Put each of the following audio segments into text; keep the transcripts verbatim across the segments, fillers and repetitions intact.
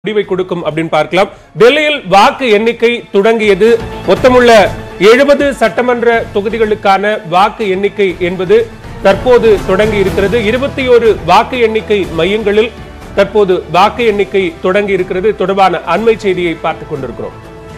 முடிவை கொடுக்கும் அப்படின்னு பார்க்கலாம். டெல்லியில் வாக்கு எண்ணிக்கை தொடங்கியது. மொத்தமுள்ள எழுபது சட்டமன்ற தொகுதிகளுக்கான வாக்கு எண்ணிக்கை என்பது தற்போது தொடங்கி இருக்கிறது. இருபத்தி ஒரு வாக்கு எண்ணிக்கை மையங்களில் தற்போது வாக்கு எண்ணிக்கை தொடங்கி இருக்கிறது. தொடர்பான அண்மை செய்தியை பார்த்துக் கொண்டிருக்கிறோம்.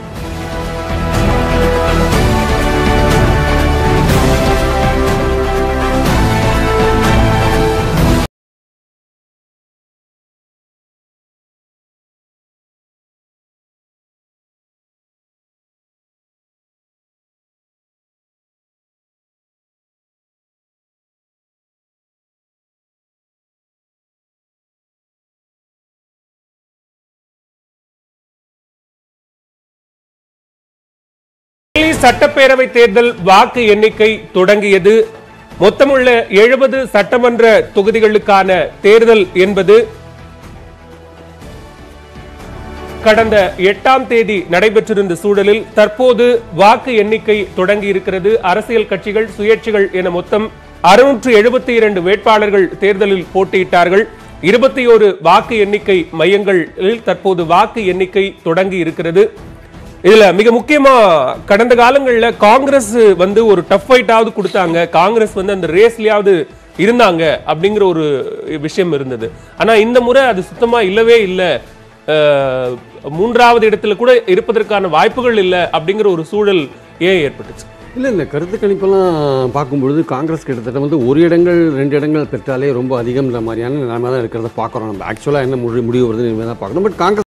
சட்டப்பேரவை தேர்தல் வாக்கு எண்ணிக்கை தொடங்கியது. மொத்தமுள்ள எழுபது சட்டமன்ற தொகுதிகளுக்கான தேர்தல் என்பது கடந்த எட்டாம் தேதி நடைபெற்றிருந்த சூழலில் தற்போது வாக்கு எண்ணிக்கை தொடங்கி இருக்கிறது. அரசியல் கட்சிகள், சுயேட்சைகள் என மொத்தம் அறுநூற்று எழுபத்தி இரண்டு வேட்பாளர்கள் தேர்தலில் போட்டியிட்டார்கள். இருபத்தி ஒரு வாக்கு எண்ணிக்கை மையங்களில் தற்போது வாக்கு எண்ணிக்கை தொடங்கி இருக்கிறது. இதுல மிக முக்கியமா கடந்த காலங்கள்ல காங்கிரஸ் வந்து ஒரு டஃப் ஃபைட்டாவது கொடுத்தாங்க, காங்கிரஸ் வந்து அந்த ரேஸ்லயாவது இருந்தாங்க அப்படிங்கிற ஒரு விஷயம் இருந்தது. ஆனா இந்த முறை அது சுத்தமா இல்லவே இல்லை. மூன்றாவது இடத்துல கூட இருப்பதற்கான வாய்ப்புகள் இல்லை அப்படிங்கிற ஒரு சூழல் ஏன் ஏற்பட்டுச்சு? இல்லை இந்த கருத்து கணிப்பெல்லாம் பார்க்கும்பொழுது காங்கிரஸ் கிட்டத்தட்ட வந்து ஒரு இடங்கள் ரெண்டு இடங்கள் பெற்றாலே ரொம்ப அதிகம்ன்ற மாதிரியான நிலைமை தான் இருக்கிறத பார்க்குறோம். நம்ம ஆக்சுவலாக என்ன முடிவு முடிவு வருதுன்னு தான் பார்க்கணும். பட் காங்கிரஸ்